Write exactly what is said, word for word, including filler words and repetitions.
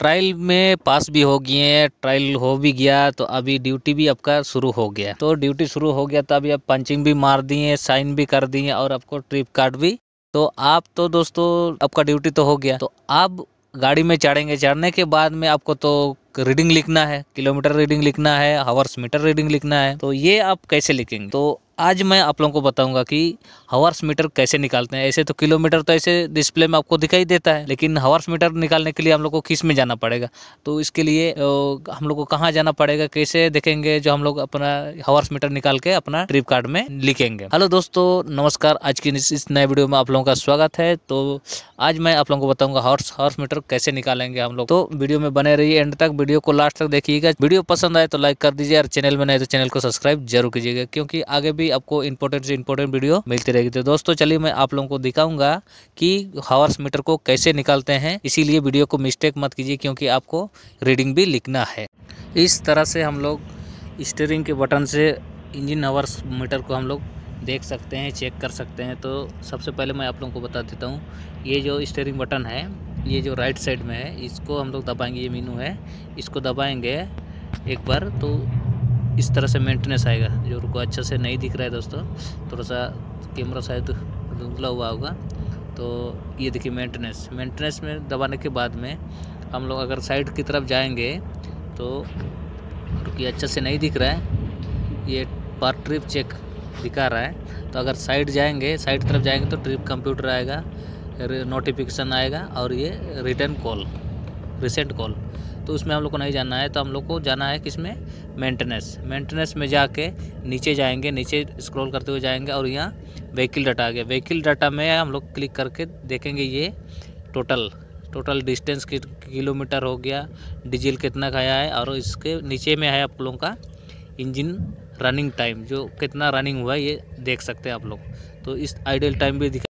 Trial में पास भी हो गए हैं, ट्रायल हो भी गया तो अभी ड्यूटी भी आपका शुरू हो गया। तो ड्यूटी शुरू हो गया तो अभी आप पंचिंग भी मार दिए, साइन भी कर दिए और आपको ट्रिप कार्ड भी। तो आप तो दोस्तों आपका ड्यूटी तो हो गया, तो आप गाड़ी में चढ़ेंगे। चढ़ने के बाद में आपको तो रीडिंग लिखना है, किलोमीटर रीडिंग लिखना है, हावर्स मीटर रीडिंग लिखना है। तो ये आप कैसे लिखेंगे, तो आज मैं आप लोगों को बताऊंगा कि हावर्स मीटर कैसे निकालते हैं। ऐसे तो किलोमीटर तो ऐसे डिस्प्ले में आपको दिखाई देता है, लेकिन हावर्स मीटर निकालने के लिए हम लोग को किस में जाना पड़ेगा। तो इसके लिए हम लोग को कहाँ जाना पड़ेगा, कैसे देखेंगे, जो हम लोग अपना हावर्स मीटर निकाल के अपना ट्रिप कार्ड में लिखेंगे। हेलो दोस्तों, नमस्कार। आज की इस नए वीडियो में आप लोगों का स्वागत है। तो आज मैं आप लोगों को बताऊंगा हावर्स हावर्स मीटर कैसे निकालेंगे हम लोग। तो वीडियो में बने रहिए एंड तक, वीडियो को लास्ट तक देखिएगा। वीडियो पसंद आए तो लाइक कर दीजिए और चैनल में नए तो चैनल को सब्सक्राइब जरूर कीजिएगा, क्योंकि आगे भी आपको इंपॉर्टेंट से इंपॉर्टेंट वीडियो मिलती रहेगी। तो दोस्तों चलिए मैं आप लोगों को दिखाऊंगा कि हावर्स मीटर को कैसे निकालते हैं। इसीलिए वीडियो को मिस्टेक मत कीजिए, क्योंकि आपको रीडिंग भी लिखना है। इस तरह से हम लोग स्टीयरिंग के बटन से इंजन हावर्स मीटर को हम लोग देख सकते हैं, चेक कर सकते हैं। तो सबसे पहले मैं आप लोगों को बता देता हूँ, ये जो स्टीयरिंग बटन है, ये जो राइट साइड में है, इसको हम लोग दबाएंगे। ये मीनू है, इसको दबाएंगे एक बार तो इस तरह से मेंटेनेंस आएगा। जो रुको अच्छा से नहीं दिख रहा है दोस्तों, थोड़ा सा कैमरा शायद धुंधला हुआ होगा। तो ये देखिए मेंटेनेंस मेंटेनेंस में दबाने के बाद में हम लोग अगर साइड की तरफ जाएंगे तो रुकिए, अच्छा से नहीं दिख रहा है, ये पर ट्रिप चेक दिखा रहा है। तो अगर साइड जाएंगे साइड तरफ जाएंगे तो ट्रिप कंप्यूटर आएगा, नोटिफिकेशन आएगा और ये रिटर्न कॉल, रिसेंट कॉल। तो उसमें हम लोग को नहीं जाना है। तो हम लोग को जाना है किसमें, मेंटेनेंस। मेंटेनेंस में जाके नीचे जाएंगे, नीचे स्क्रॉल करते हुए जाएंगे और यहाँ व्हीकल डाटा आ गया। व्हीकल डाटा में हम लोग क्लिक करके देखेंगे ये टोटल टोटल डिस्टेंस कि किलोमीटर हो गया, डीजल कितना खाया है, और इसके नीचे में है आप लोगों का इंजन रनिंग टाइम, जो कितना रनिंग हुआ है ये देख सकते हैं आप लोग। तो इस आइडल टाइम भी दिखा